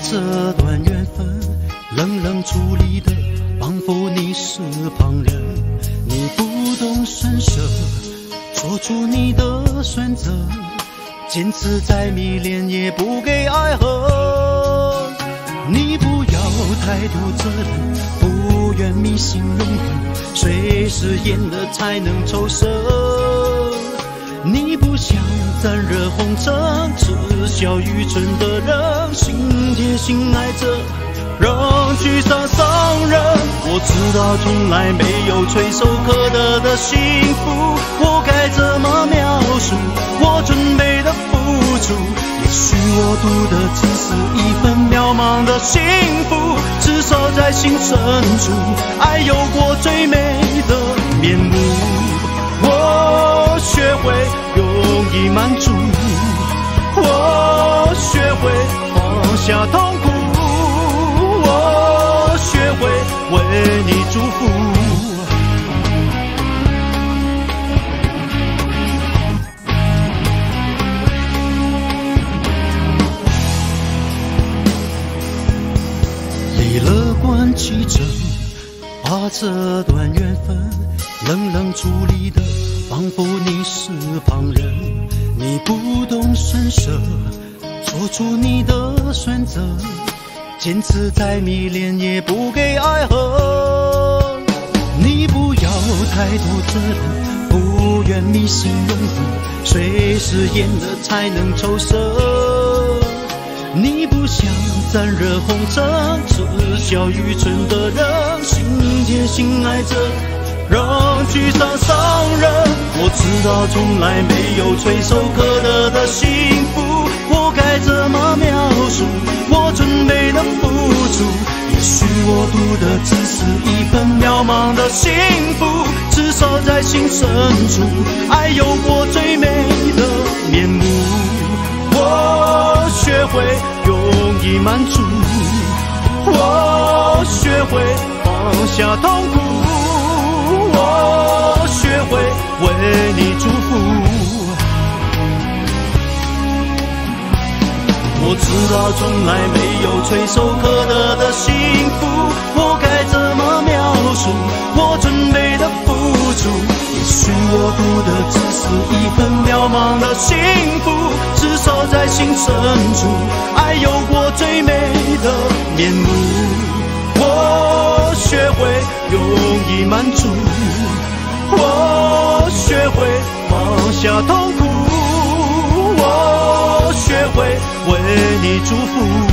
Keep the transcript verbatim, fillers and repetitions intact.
这段缘分冷冷处理的，仿佛你是旁人。你不动声色，做出你的选择，坚持再迷恋也不给爱恨。你不要太多责任，不愿迷信永恒，随时演了才能抽身。你不想沾热红尘，耻笑愚蠢的人，心贴心爱着，让沮丧伤人。我知道从来没有垂手可得的幸福，我该怎么描述我准备的付出？也许我读的只是一份渺茫的幸福，至少在心深处，爱有过最美的面目。我学会用意满足，我学会放下痛苦，我学会为你祝福。累了关起城，把这段缘分冷冷处理的，仿佛你是旁人。你不动声色，做出你的选择，坚持再迷恋也不给爱恨。你不要太多责任，不愿迷信永恒，随时演了才能抽身。你不想沾热红尘，耻笑愚蠢的人，心贴心爱着，让沮丧伤人。我知道从来没有垂手可得的幸福，我该怎么描述我准备的付出？也许我读的只是一份渺茫的幸福，至少在心深处，爱有过最美的面目。我学会用意满足，我学会放下痛苦，我学会为你祝福。我知道从来没有垂手可得的幸福，我该怎么描述我准备的付出？也许我读的只是一份渺茫的幸福，至少在心深处，爱有过最美的面目。我学会用意满足，我学会放下痛苦，我学会为你祝福。